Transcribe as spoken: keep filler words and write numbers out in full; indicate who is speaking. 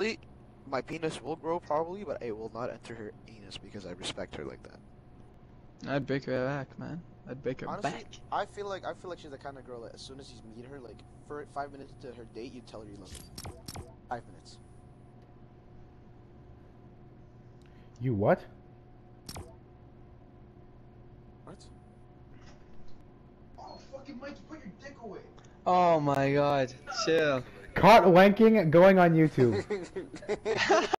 Speaker 1: honestly, my penis will grow probably, but it will not enter her anus because I respect her like that.
Speaker 2: I'd break her back, man. I'd break her
Speaker 3: Honestly,
Speaker 2: back.
Speaker 3: I feel like I feel like she's the kind of girl that as soon as you meet her, like for five minutes into her date, you tell her you love her. Five minutes.
Speaker 4: You what?
Speaker 3: What? Oh, fucking Mike, put your dick away.
Speaker 2: Oh my god, chill.
Speaker 4: Caught wanking going on YouTube.